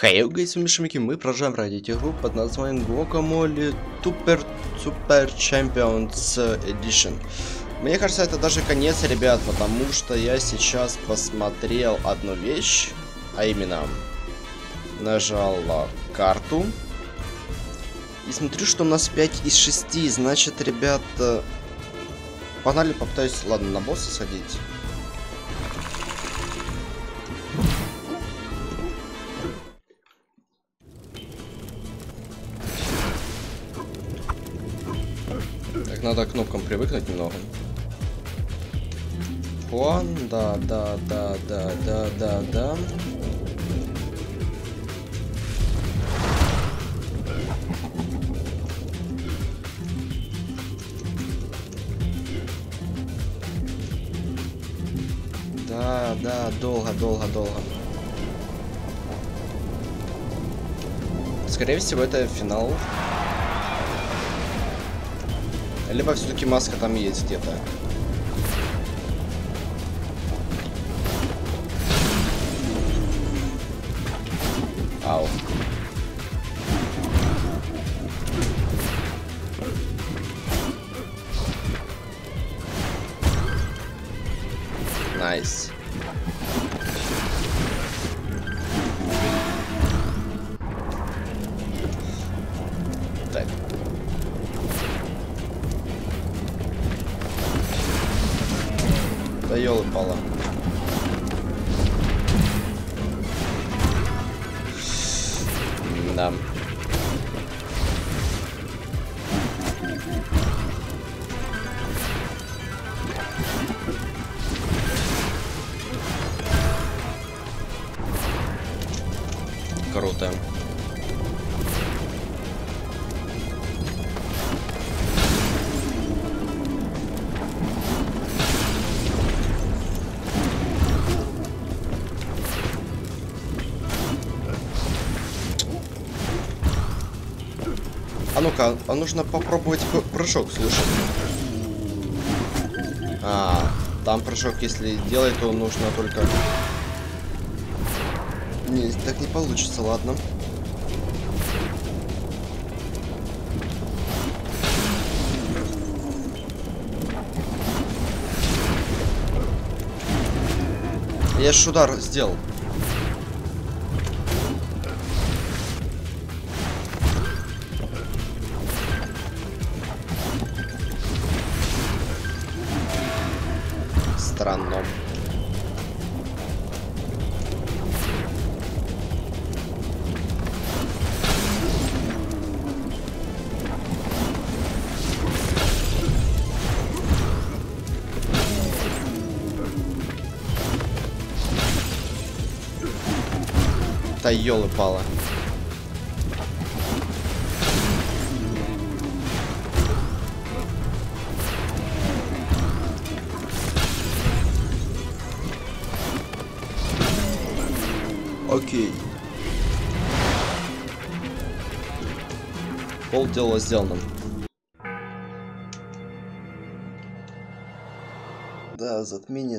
Хей, гайс, Мишамики, мы продолжаем пройти игру под названием Guacamole Super Champions Edition. Мне кажется, это даже конец, ребят, потому что я сейчас посмотрел одну вещь, а именно нажал карту и смотрю, что у нас 5 из 6, значит, ребят, погнали, попытаюсь, ладно, на босса сходить. Надо к кнопкам привыкнуть немного. Хуан, да. Да, долго. Скорее всего, это финал. Либо все-таки маска там есть где-то. Ау. Найс. Так. Да ёлы-пала. Да. Круто. А ну-ка, а нужно попробовать прыжок, слушай. Там прыжок, если делать, то нужно только... Не, так не получится, ладно. Я же удар сделал. Странно. Да ёлы-пала. Окей. Полдела сделано. Да, затмение.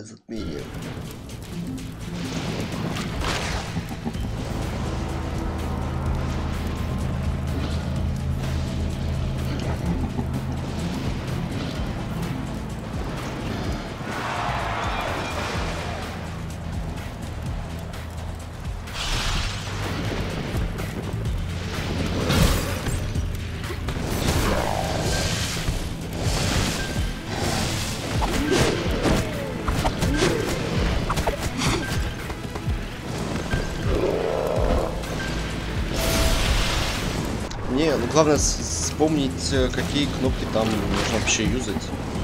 Не, ну главное вспомнить, какие кнопки там нужно вообще юзать.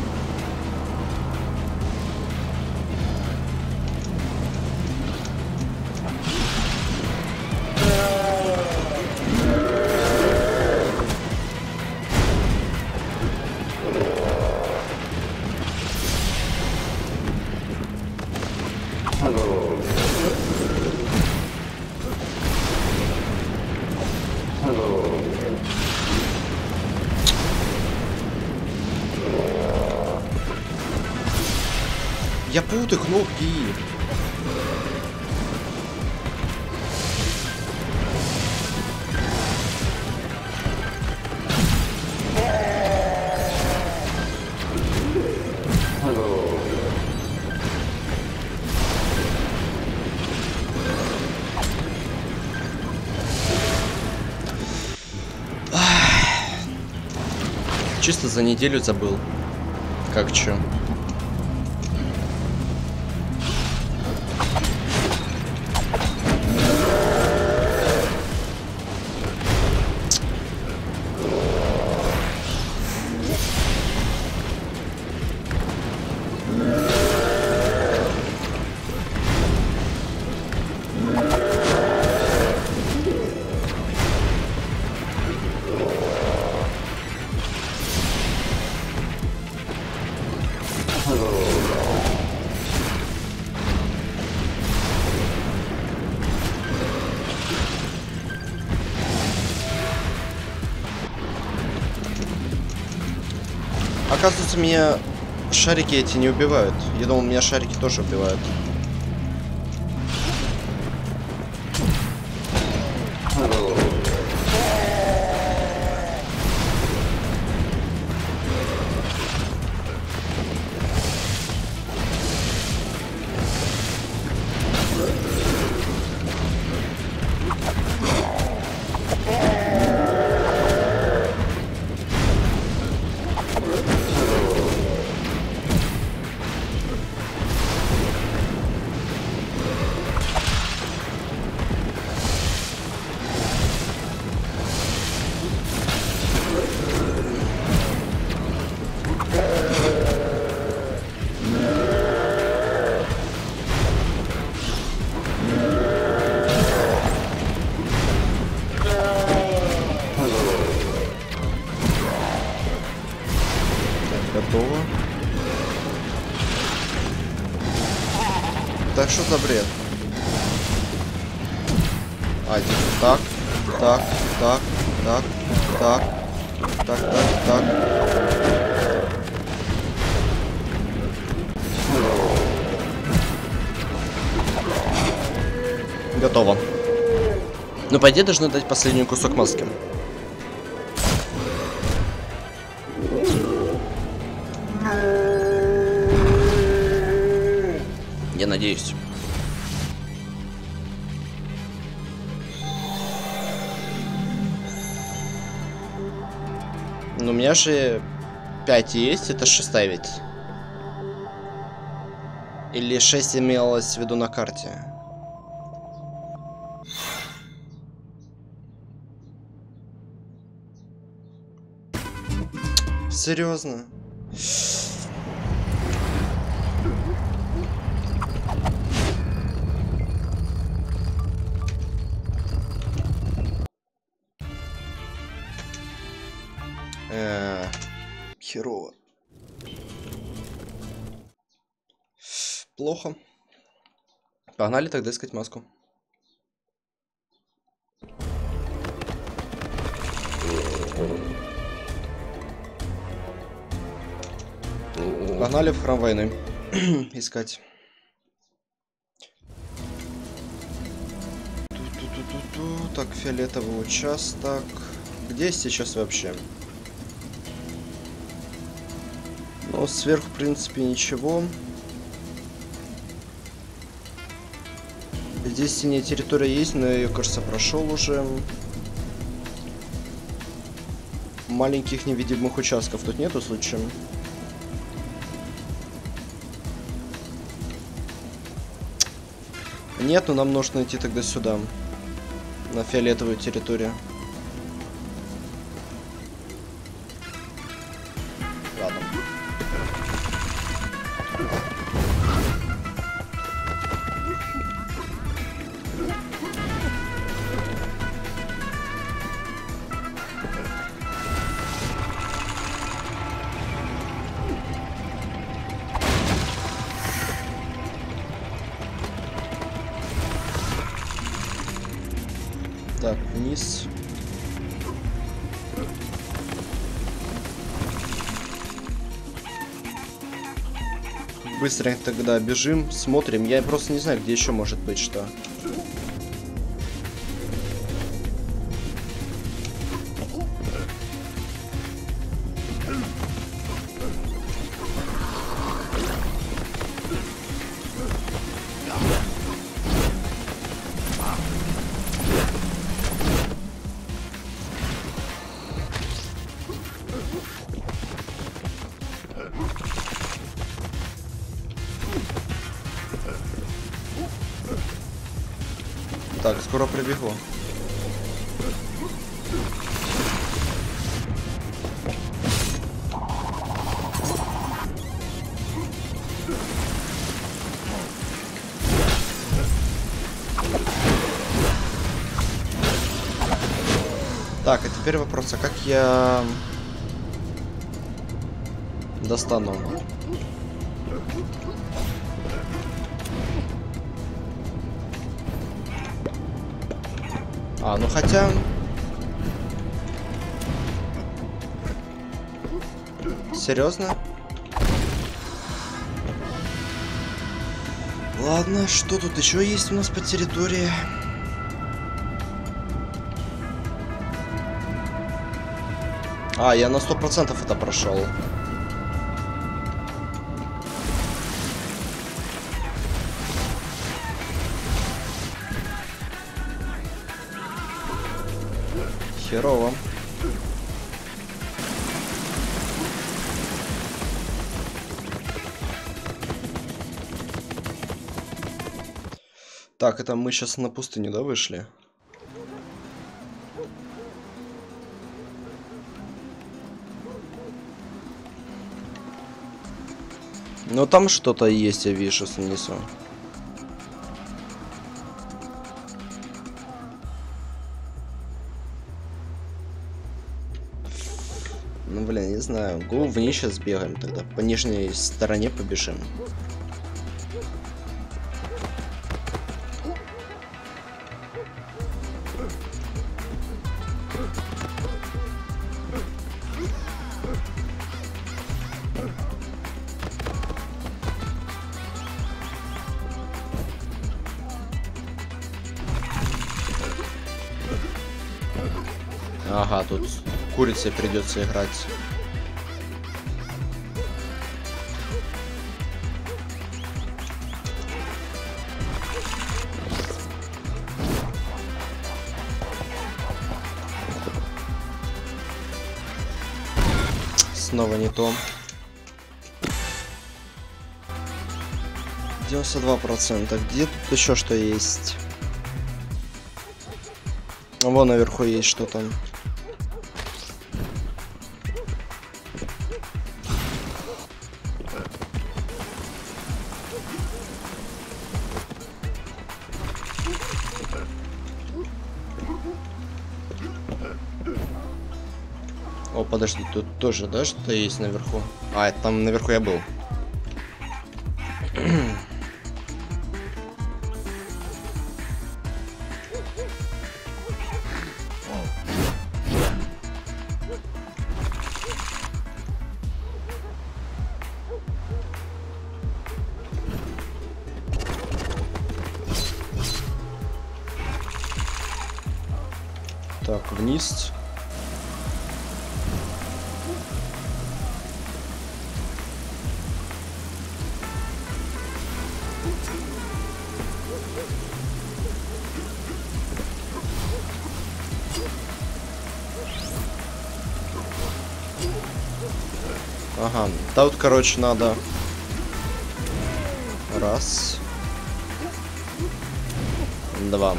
Я путаю кнопки. Чисто за неделю забыл. Как чё? Оказывается, меня шарики эти не убивают. Я думал, меня шарики тоже убивают. Готово. Так, что за бред? А, типа так, так, так, так, так, так, так, так. Готово. Ну, по идее, должны дать последний кусок маски. Я надеюсь. Ну, у меня же 5 есть, это 6 ведь. Или 6 имелось в виду на карте. Серьезно? Херово. Плохо. Погнали тогда искать маску. Погнали в храм войны искать. Так, фиолетовый участок. Где сейчас вообще? Ну, сверху, в принципе, ничего. Здесь синяя территория есть, но я ее, кажется, прошел уже. Маленьких невидимых участков тут нету случаем. Нет, но нам нужно идти тогда сюда. На фиолетовую территорию. Ладно. Так, вниз. Быстренько тогда бежим, смотрим. Я просто не знаю, где еще может быть что. Так, скоро прибегу. Так, а теперь вопрос, а как я достану? А, ну хотя... Серьезно? Ладно, что тут еще есть у нас по территории? А, я на 100% это прошел. Херово. Так, это мы сейчас на пустыню, да, вышли? Ну там что-то есть, я вижу снизу. Ну блин, не знаю. Го вниз сейчас бегаем тогда. По нижней стороне побежим. Ага, тут курицей придется играть. Снова не то. 92%. Где тут еще что есть? Вон наверху есть что-то. О, подожди, тут тоже, да, что-то есть наверху? А, это там наверху я был. Так, вниз. Ага, тут, короче, надо... Раз. Два.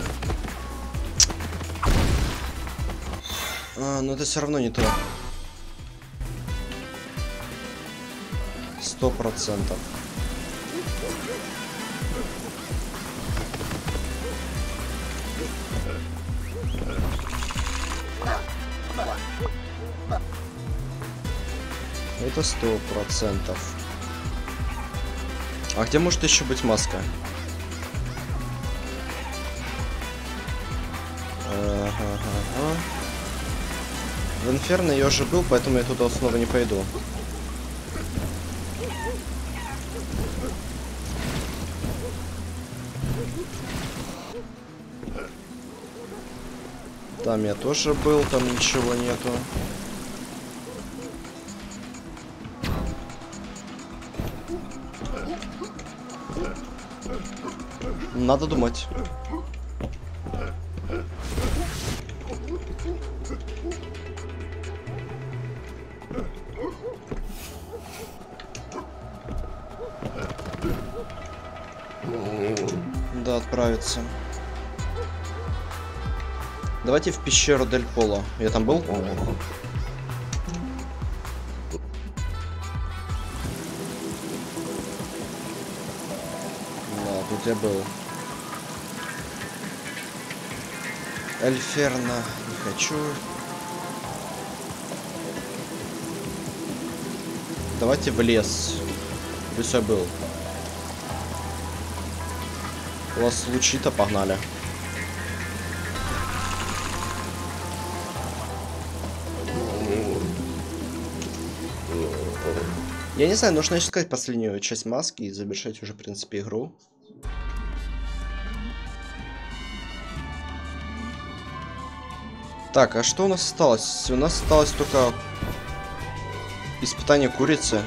А, но это все равно не то. 100%. Это 100%. А где может еще быть маска? Ага. В Инферно я уже был, поэтому я туда снова не пойду. Там я тоже был, там ничего нету. Надо думать. Да, отправиться. Давайте в пещеру Дель Поло. Я там был, по-моему. Да, тут я был. Эльферна. Не хочу. Давайте в лес. Здесь я был. У вас лучи-то погнали. Я не знаю, нужно искать последнюю часть маски и завершать уже, в принципе, игру. Так, а что у нас осталось? У нас осталось только испытание курицы.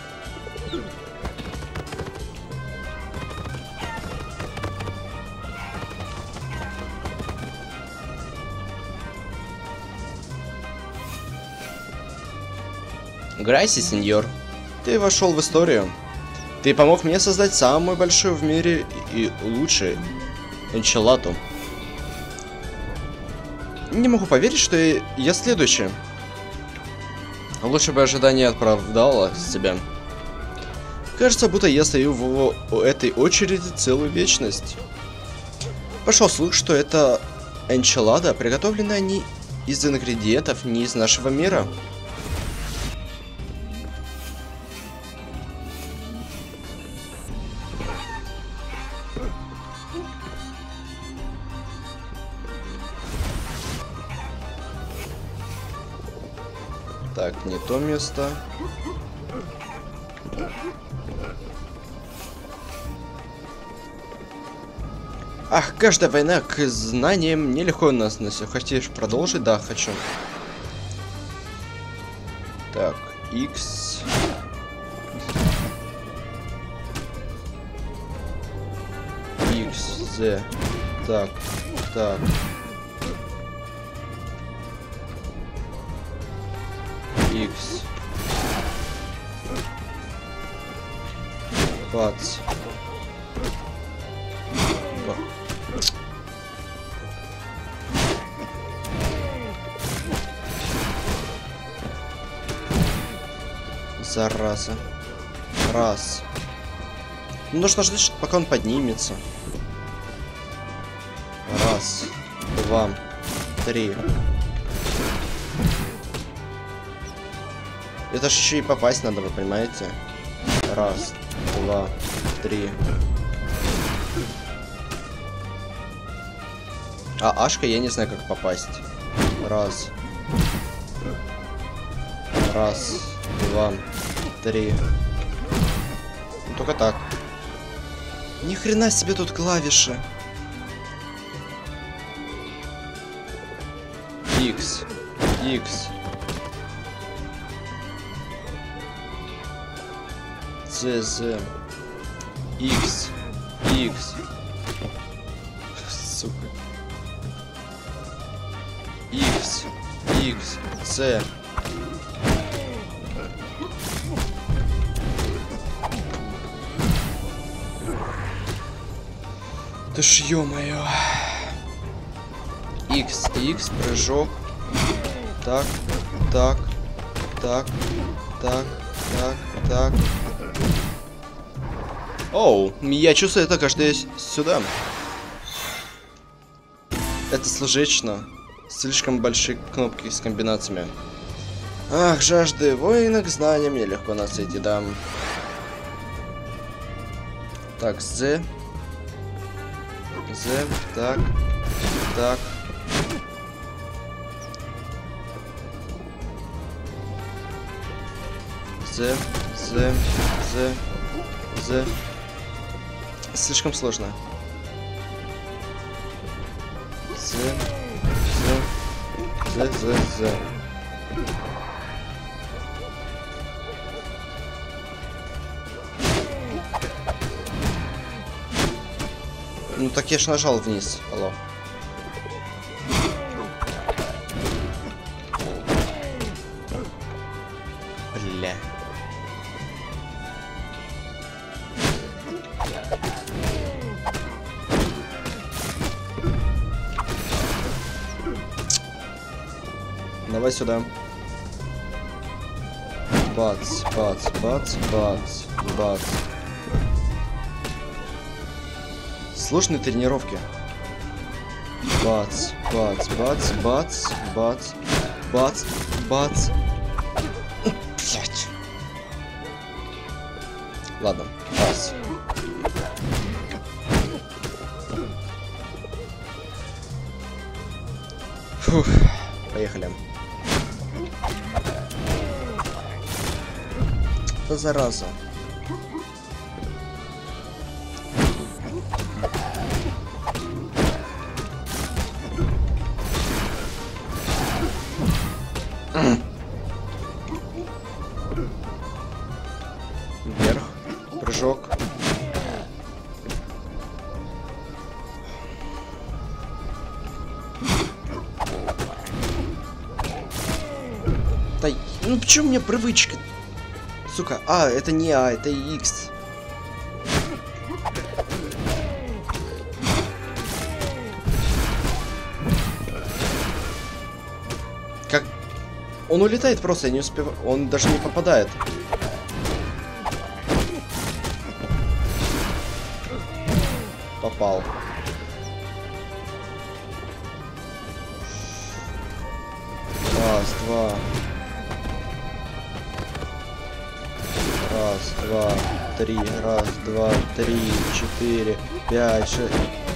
Грайси, сеньор. Ты вошел в историю. Ты помог мне создать самую большую в мире и лучшую энчиладу. Не могу поверить, что я следующий. Лучше бы ожидание оправдало себя. Кажется, будто я стою в этой очереди целую вечность. Пошел слух, что это энчилада, приготовленная не из ингредиентов, не из нашего мира. Так, не то место. Ах, каждая война к знаниям нелегко нас носит. Хочешь продолжить? Да, хочу. Так, X. X, Z. Так, так. X. Бац. Зараза. Раз. Ну, нужно ждать, пока он поднимется. Раз. Два. Три. Это ж еще и попасть надо, вы понимаете? Раз, два, три. А Ашка я не знаю, как попасть. Раз. Раз, два, три. Ну, только так. Ни хрена себе тут клавиши. X. X. Z. X. X. Сука. X. X. Z. Да ж ё-моё. X. X. Прыжок. Так. Так. Так. Так. Так. Так. Оу, я чувствую это каждый сюда. Это сложечно. Слишком большие кнопки с комбинациями. Ах, жажды воина к знаниям нелегко насытить, да. Так, Z. Z, так. Так. Z, Z, Z, Z. Слишком сложно. Z, Z, Z, Z, Z. Ну так я ж нажал вниз. Алло. Бля. Давай сюда. Бац, бац, бац, бац, бац. Сложные тренировки. Бац, бац, бац, бац, бац, бац, бац. Блять. Ладно, раз. Фух, поехали. Да зараза. Вверх. Прыжок. Да, ну почему у меня привычка? Сука, это не это X. Как? Он улетает просто, я не успеваю. Он даже не попадает. Попал. Раз, два. Раз, два, три. Раз, два, три, 4, 5, 6.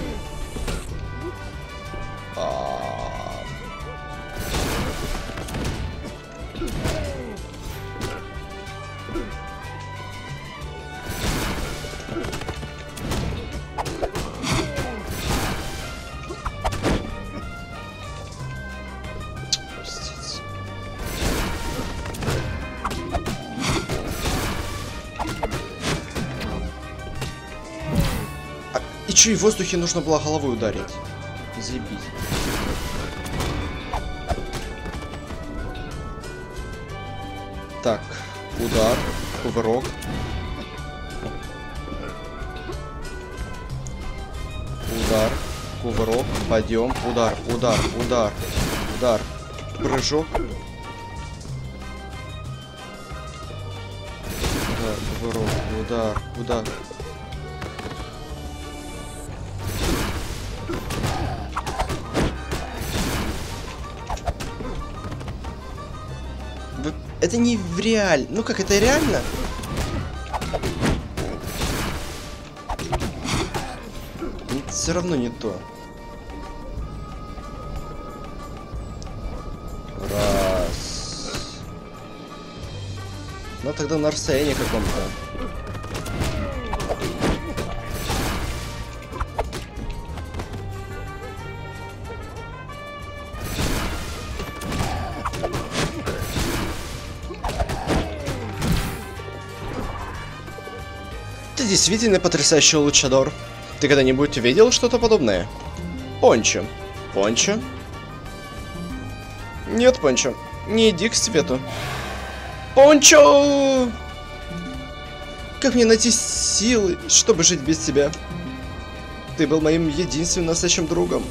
И чё, и в воздухе нужно было головой ударить? Заебись. Так, удар, кувырок. Удар, кувырок, подъем, удар, удар, удар, удар, прыжок. Удар, кувырок, удар, удар. Это не в реаль. Ну как, это реально? Все равно не то. Раз. Ну тогда на расстоянии каком-то. Ты действительно потрясающий лучадор. Ты когда-нибудь видел что-то подобное? Пончо. Пончо? Нет, Пончо. Не иди к свету. Пончо! Как мне найти силы, чтобы жить без тебя? Ты был моим единственным настоящим другом.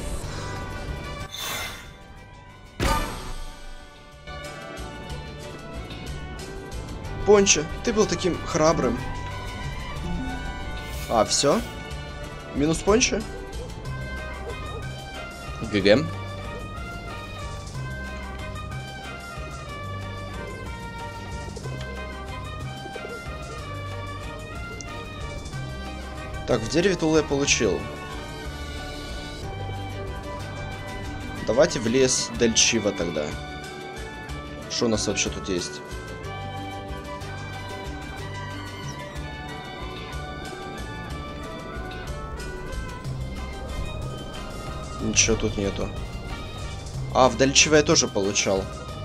Пончо, ты был таким храбрым. А, все? Минус Пончо? ГГ. Так, в дереве тулу я получил. Давайте в лес Дальчива тогда. Что у нас вообще тут есть? Ничего тут нету. А, в Дальчива я тоже получал.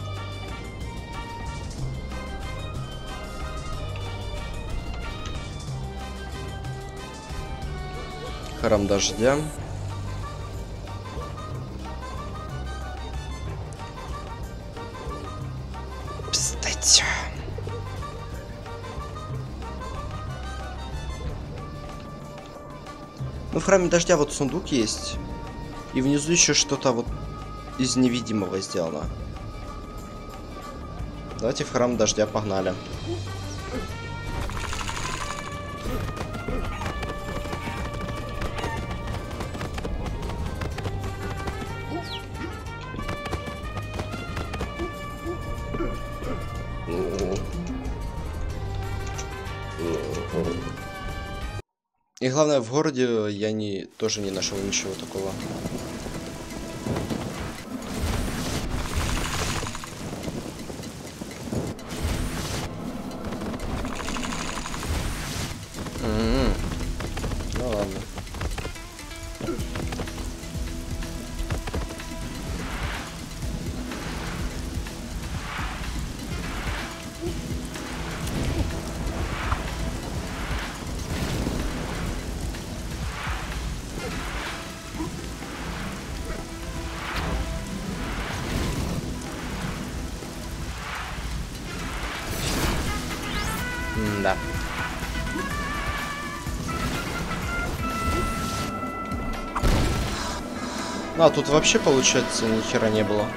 Храм дождя. Кстати. Ну, в храме дождя вот сундук есть. И внизу еще что-то вот из невидимого сделано. Давайте в храм дождя, погнали. И главное, в городе я тоже не нашел ничего такого. Ну ладно. Да. Ну, а тут вообще, получается, ни хера не было.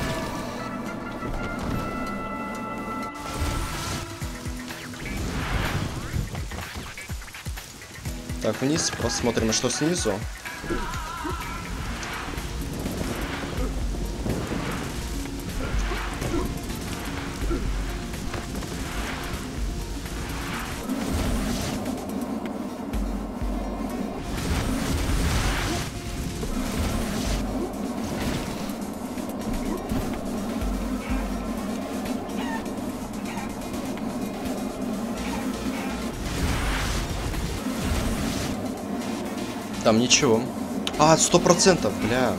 Так, вниз посмотрим, что снизу. Там ничего. А, 100%, бля.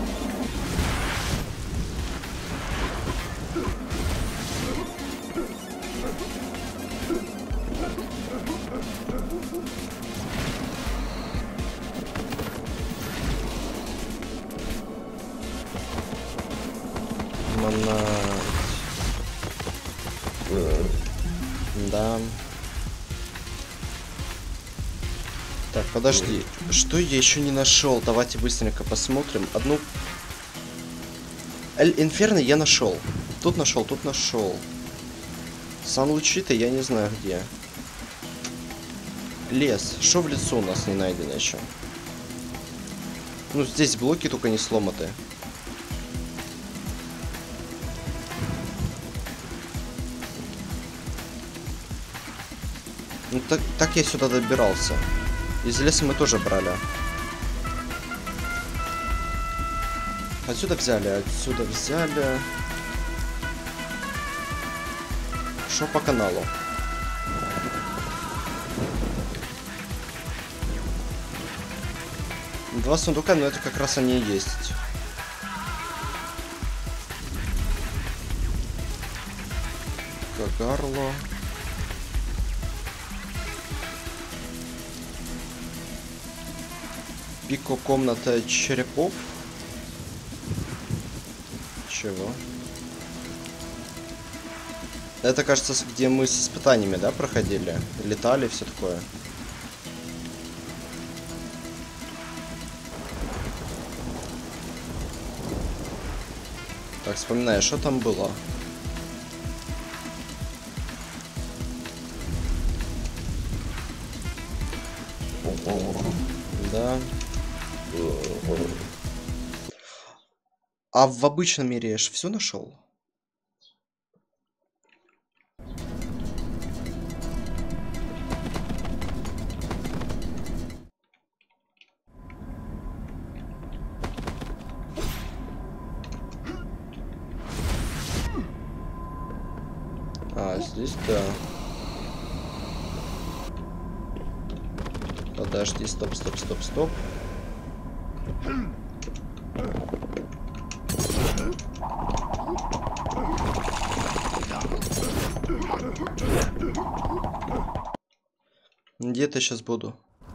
Да. Так, подожди. Что я еще не нашел? Давайте быстренько посмотрим. Одну... Эль Инферно я нашел. Тут нашел, тут нашел. Сан-Лучито я не знаю где. Лес. Что в лесу у нас не найдено еще? Ну, здесь блоки только не сломаты. Ну, так я сюда добирался. Из леса мы тоже брали. Отсюда взяли, отсюда взяли. Шо по каналу? Два сундука, но это как раз они и есть. Кагарло. Пико, комната черепов. Чего? Это, кажется, где мы с испытаниями, да, проходили? Летали, все такое. Так, вспоминаю, что там было? Да. А в обычном мире я ж все нашел? А, здесь да. Подожди, стоп, стоп, стоп, стоп. Где-то сейчас буду.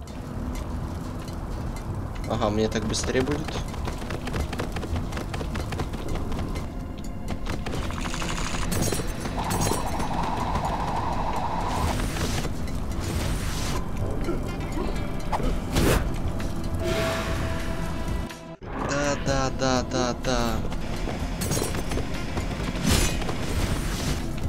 Ага, мне так быстрее будет. Да.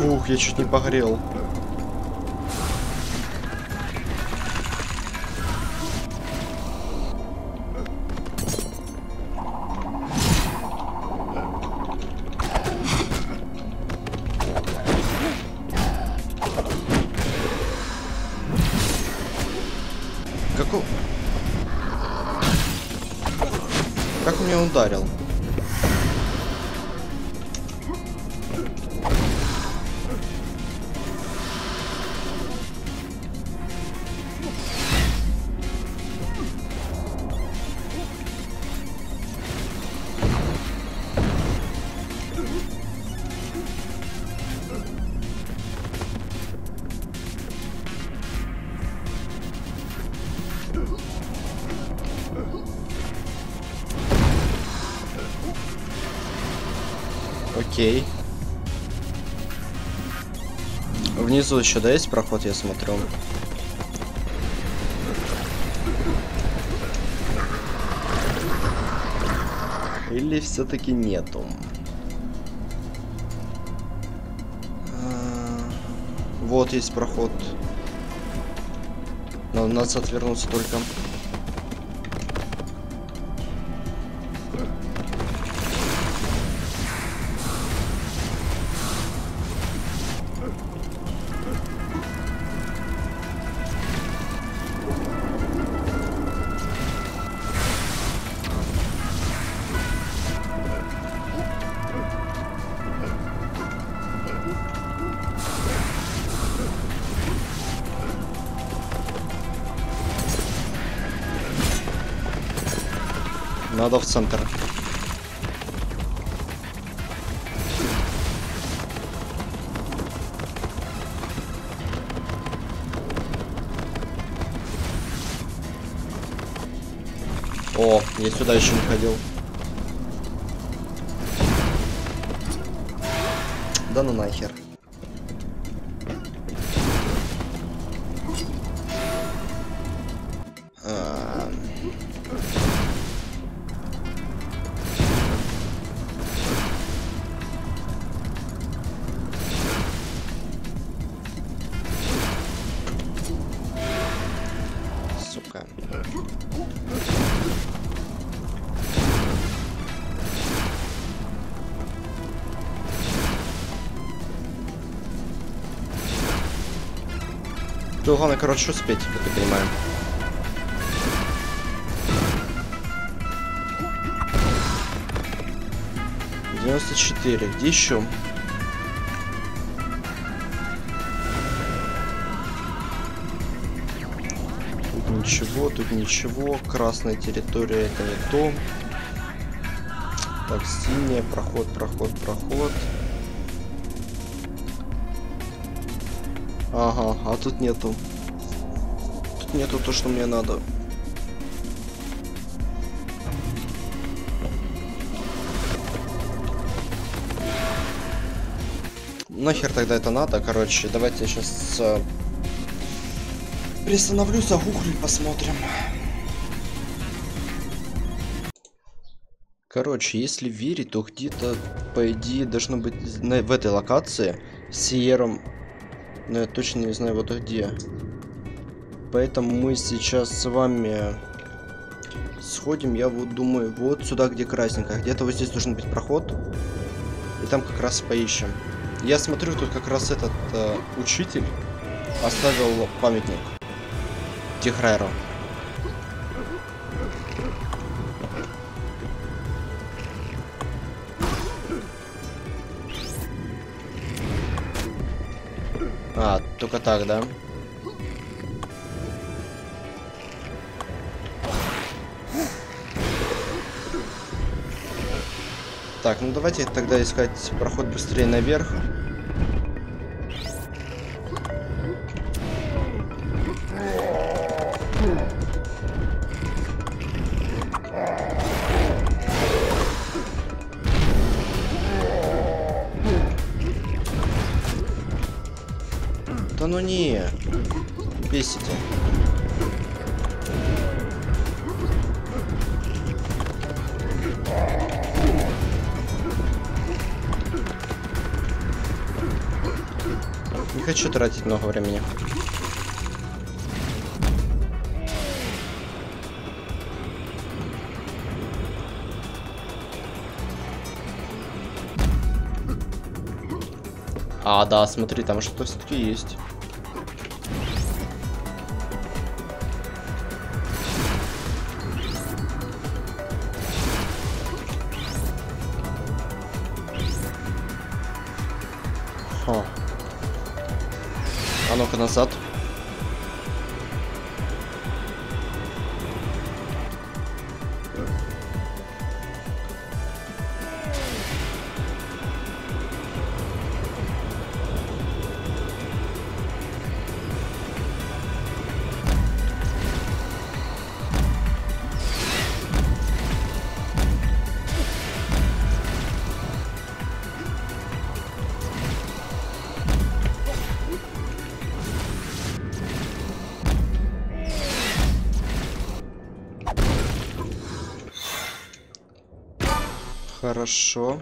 Фух, я чуть не погорел. Как он меня ударил? Окей. Внизу еще, да, есть проход, я смотрю. Или все-таки нету? Вот есть проход. Надо назад вернуться только. Надо в центр. О, я сюда еще не ходил. Да ну нахер. Сука. Тут главное, короче, успеть, как я понимаю. $94. Где еще? Тут ничего, тут ничего. Красная территория, это не то. Так, синяя, проход. Ага, а тут нету. Тут нету то, что мне надо. Нахер тогда это надо? Короче, давайте я сейчас приостановлюсь, загуглю и посмотрим. Короче, если верить, то где-то, по идее, должно быть в этой локации с Сиером. Но я точно не знаю, вот где. Поэтому мы сейчас с вами сходим, я вот думаю, вот сюда, где красненько. Где-то вот здесь должен быть проход. И там как раз поищем. Я смотрю, тут как раз этот учитель оставил памятник Тихрайру. А, только так, да? Так, ну давайте тогда искать проход быстрее наверх. Да ну не, бесите. Не хочу тратить много времени. А, да, смотри, там что-то все-таки есть. Хо. А ну-ка назад. Хорошо.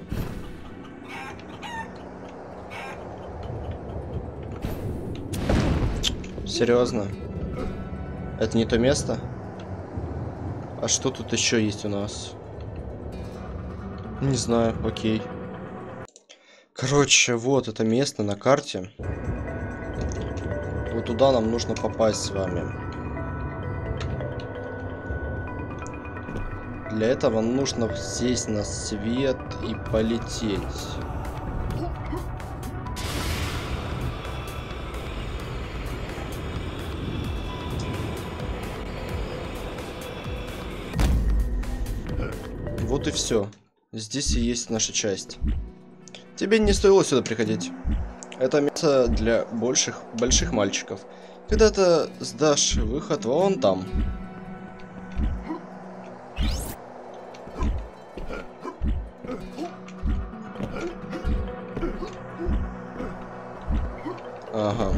Серьезно? Это не то место? А что тут еще есть у нас? Не знаю, окей. Короче, вот это место на карте. Вот туда нам нужно попасть с вами. Для этого нужно сесть на свет и полететь. Вот и все. Здесь и есть наша часть. Тебе не стоило сюда приходить. Это место для больших мальчиков. Когда ты сдашь выход вон там. Ага.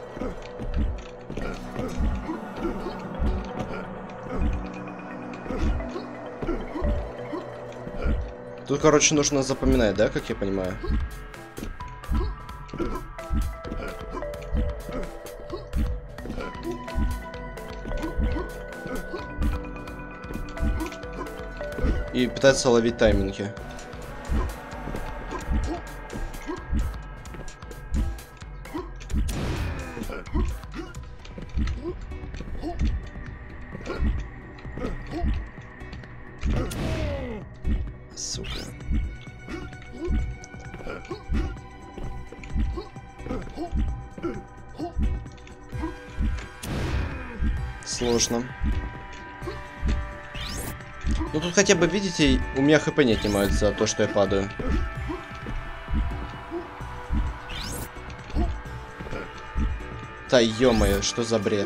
Тут, короче, нужно запоминать, да, как я понимаю? И пытаться ловить тайминги. Сука. Сложно. Ну тут хотя бы, видите, у меня хп не отнимают за то, что я падаю. Да ё-моё, что за бред?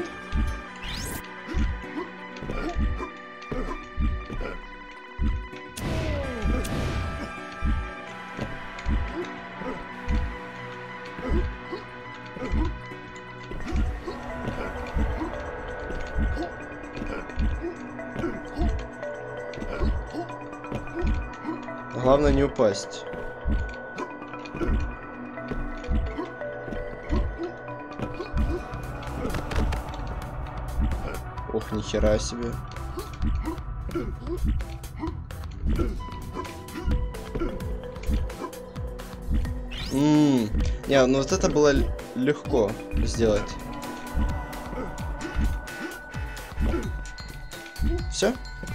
Главное не упасть. Ох, нихера себе. Не, ну вот это было легко сделать. Все?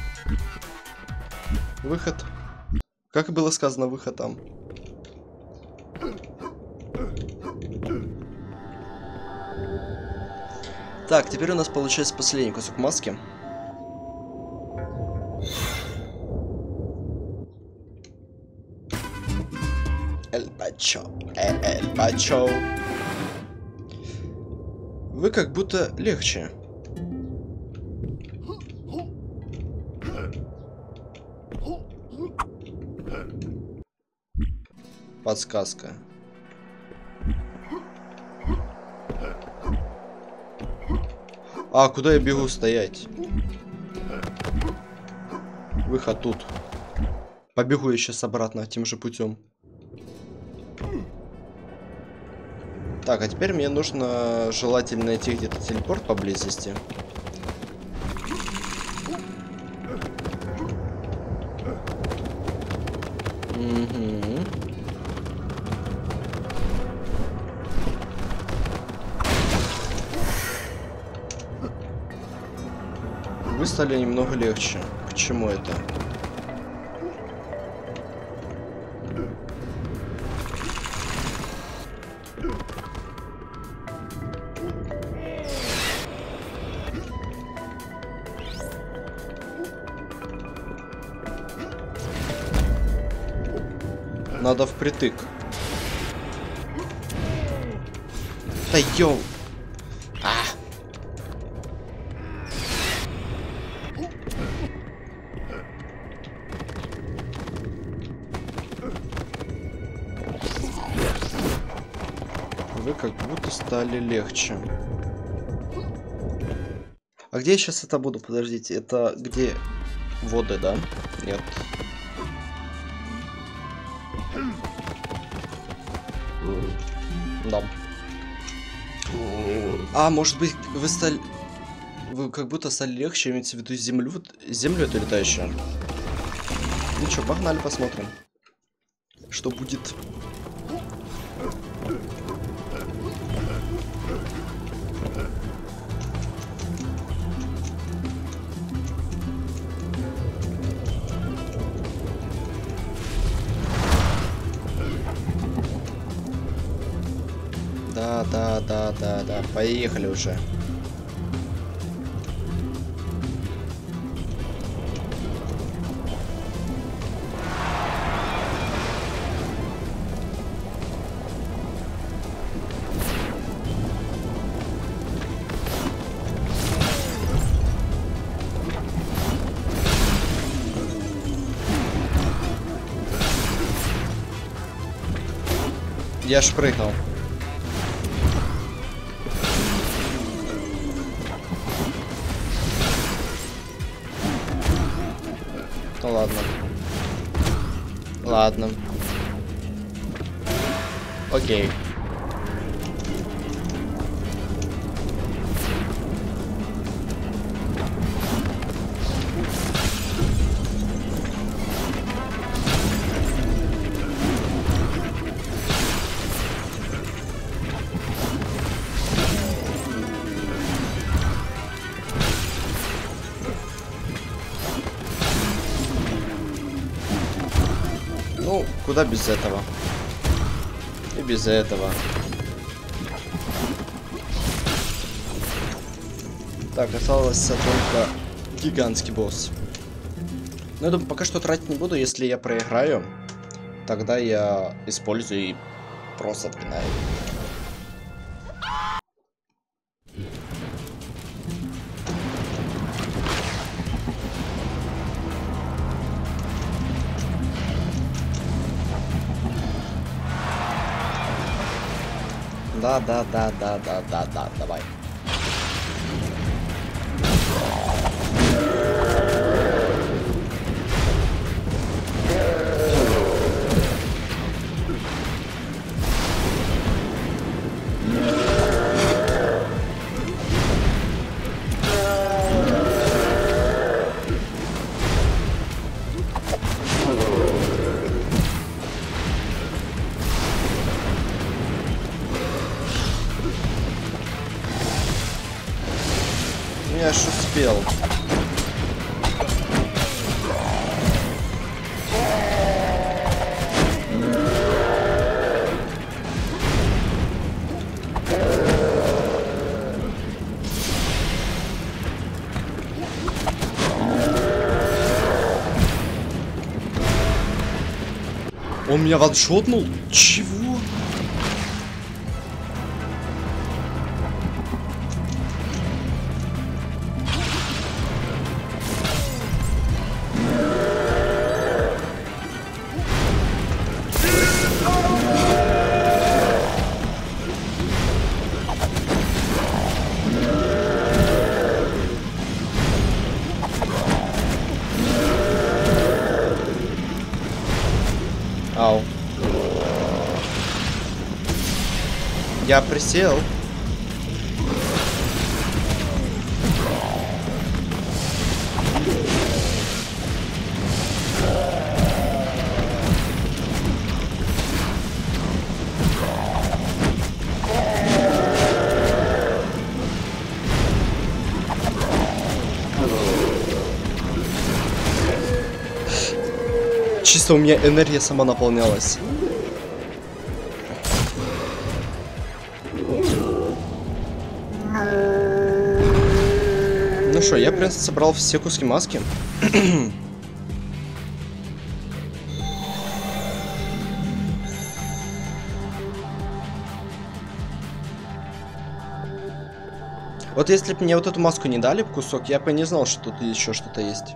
Выход. Как и было сказано, выход там. Так, теперь у нас получается последний кусок маски. Эль Пачо. Вы как будто легче. Подсказка. А, куда я бегу стоять? Выход тут. Побегу я сейчас обратно тем же путем. Так, а теперь мне нужно желательно найти где-то телепорт поблизости. Угу. Вы стали немного легче. Почему это? Надо впритык. Да ёу! А! Вы как будто стали легче. А где я сейчас это буду? Подождите, это где воды, да? Нет. Да. А, может быть, вы стали... Вы как будто стали легче, имеется в виду землю, землю эту летающую. Ну что, погнали посмотрим, что будет. Да, поехали уже. Я ж прыгнул. Ну ладно. Ладно. Окей. Ну, куда без этого? И без этого. Так, осталось только гигантский босс. Но я думаю, пока что тратить не буду. Если я проиграю, тогда я использую и просто пинаю. Да, давай. Я ж успел. Он меня ваншотнул? Чего? Ау. Я присел. Чисто у меня энергия сама наполнялась. Ну что, я, в принципе, собрал все куски маски. Вот если бы мне вот эту маску не дали, кусок, я бы не знал, что тут еще что-то есть.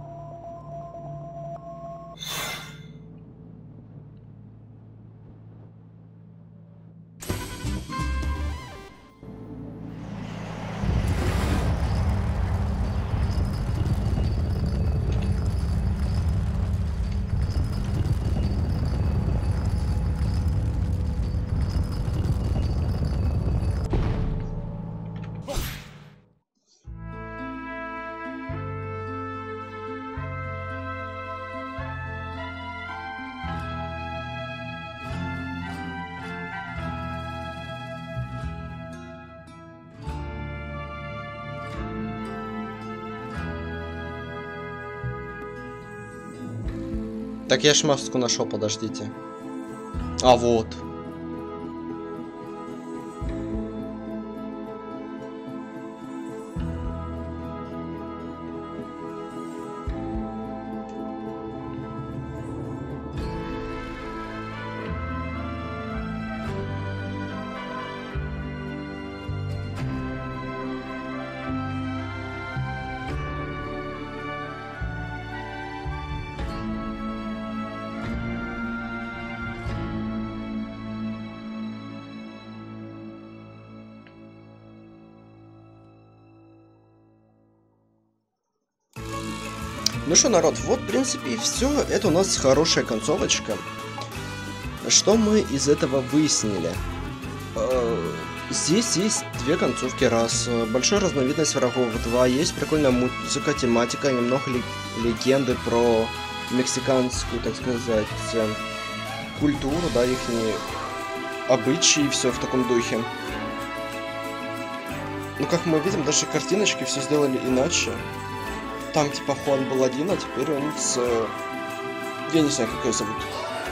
Так я ж маску нашел, подождите. А вот. Ну что, народ, вот, в принципе, и все. Это у нас хорошая концовочка. Что мы из этого выяснили? Здесь есть две концовки, раз. Большая разновидность врагов, два. Есть прикольная музыка, тематика, немного легенды про мексиканскую, так сказать, культуру, да, их обычаи, все в таком духе. Ну, как мы видим, даже картиночки все сделали иначе. Там типа Хуан был один, а теперь он с... Я не знаю, как ее зовут.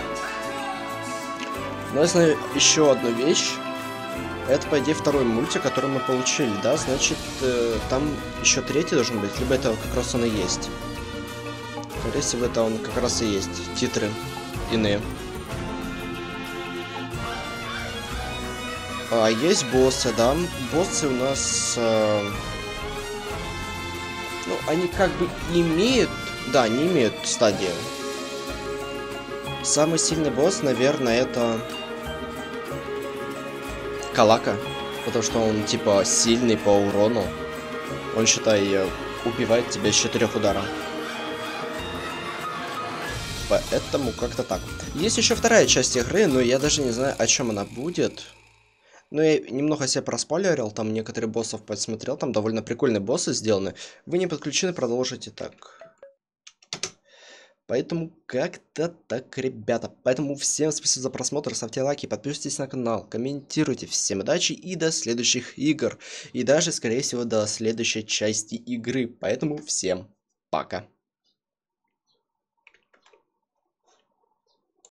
Но я знаю еще одну вещь. Это, по идее, второй мультик, который мы получили, да? Значит, там еще третий должен быть, либо это как раз он и есть. Скорее всего, это он как раз и есть. Титры иные. А есть боссы, да? Боссы у нас... Ну, они как бы имеют... Да, они имеют стадию. Самый сильный босс, наверное, это... Калака. Потому что он, типа, сильный по урону. Он, считай, убивает тебя с 4 удара. Поэтому как-то так. Есть еще вторая часть игры, но я даже не знаю, о чем она будет. Ну, я немного себя проспойлерил, там некоторые боссов посмотрел, там довольно прикольные боссы сделаны. Вы не подключены, продолжите так. Поэтому как-то так, ребята. Поэтому всем спасибо за просмотр, ставьте лайки, подписывайтесь на канал, комментируйте. Всем удачи и до следующих игр. И даже, скорее всего, до следующей части игры. Поэтому всем пока.